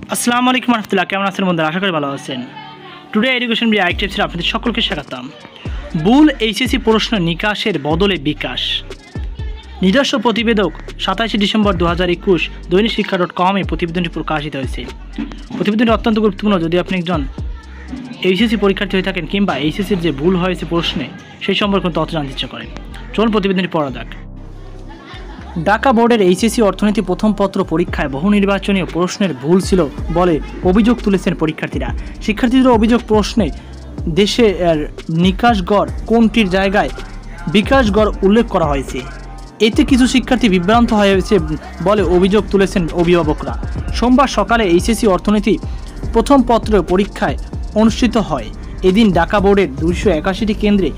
আসসালামু আলাইকুম রহমতুল্লাহ, কেমন আছেন বন্ধুরা? আশা করি ভালো আছেন। টুডে এডুকেশন বিডি টিপসে আপনাদের সকলকে স্বাগতম। ভুল এইচএসসি প্রশ্ন নিকাশের বদলে বিকাশ। নিজস্ব প্রতিবেদক 27 ডিসেম্বর 2021 দৈনিক শিক্ষা.com প্রতিবেদনটি প্রকাশিত হয়েছে। প্রতিবেদনটি অত্যন্ত গুরুত্বপূর্ণ যদি আপনি একজন এইচএসসি পরীক্ষার্থী হয়ে থাকেন কিংবা এইচএসসির যে ভুল হয়েছে প্রশ্নে সেই সম্পর্কে তথ্য জানতে ইচ্ছা করেন। চলুন প্রতিবেদনটি পড়া যাক। ঢাকা বোর্ডের এইচএসসি অর্থনীতি প্রথম পত্র পরীক্ষায় বহু নির্বাচনীয় প্রশ্নের ভুল ছিল বলে অভিযোগ তুলেছেন পরীক্ষার্থীরা। শিক্ষার্থীদের অভিযোগ প্রশ্নে দেশের নিকাশ গড় কোনটির জায়গায় বিকাশ গড় উল্লেখ করা হয়েছে। এতে কিছু শিক্ষার্থী বিভ্রান্ত হয়েছে বলে অভিযোগ তুলেছেন অভিভাবকরা। সোমবার সকালে এইচএসসি অর্থনীতি প্রথম পত্র পরীক্ষায় অনুষ্ঠিত হয়। এদিন ঢাকা বোর্ডের 281টি কেন্দ্রে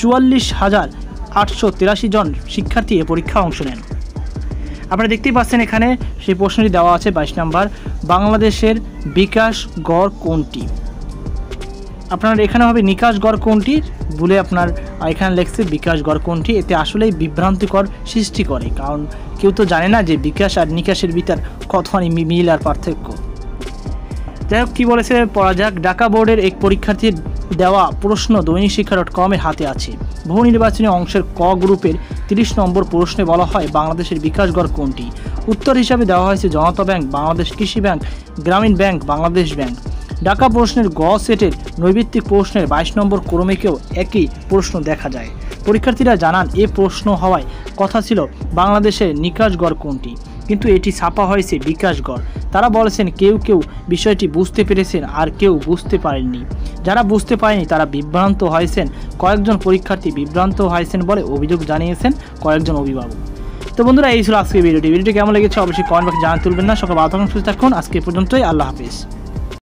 44,883 জন শিক্ষার্থী এ পরীক্ষায় অংশ নেন। আপনারা দেখতেই পাচ্ছেন এখানে সেই প্রশ্নটি দেওয়া আছে 22 নম্বর, বাংলাদেশের বিকাশ গড় কোনটি। আপনার এখানে হবে নিকাশ গড় কোনটি বলে আপনার এখানে লেখছে বিকাশ গড় কোনটি। এতে আসলেই বিভ্রান্তিকর সৃষ্টি করে, কারণ কেউ তো জানে না যে বিকাশ আর নিকাশের ভিতর কতখানি মিল আর পার্থক্য। যাই হোক, কী বলেছে পড়া যাক। ঢাকা বোর্ডের এক পরীক্ষার্থীর দেওয়া প্রশ্ন দৈনিক শিক্ষা.com হাতে আছে। বহু নির্বাচনী অংশের ক গ্রুপের 30 নম্বর প্রশ্নে বলা হয় বাংলাদেশের বিকাশ গড় কোনটি। উত্তর হিসাবে দেওয়া হয়েছে জনতা ব্যাংক, বাংলাদেশ কৃষি ব্যাংক, গ্রামীণ ব্যাংক, বাংলাদেশ ব্যাংক। ঢাকা প্রশ্নের গ সেটের নৈবিত্তিক প্রশ্নের 22 নম্বর ক্রমিকেও একই প্রশ্ন দেখা যায়। পরীক্ষার্থীরা জানান এ প্রশ্ন হওয়ায় কথা ছিল বাংলাদেশের নিকাশ গড় কোনটি, কিন্তু এটি ছাপা হয়েছে বিকাশ গড়। তারা বলেছেন কেউ কেউ বিষয়টি বুঝতে পেরেছেন আর কেউ বুঝতে পারেননি। যারা বুঝতে পারেনি তারা বিভ্রান্ত হয়েছেন। কয়েকজন পরীক্ষার্থী বিভ্রান্ত হয়েছেন বলে অভিযোগ জানিয়েছেন কয়েকজন অভিভাবক। তো বন্ধুরা, এই ছিল আজকের ভিডিওটি কেমন লেগেছে অবশ্যই কমেন্ট বক্সে জানাতে ভুলবেন না। সকল ভালো থাকুন, সুস্থ থাকুন। আজকে পর্যন্তই, আল্লাহ হাফেজ।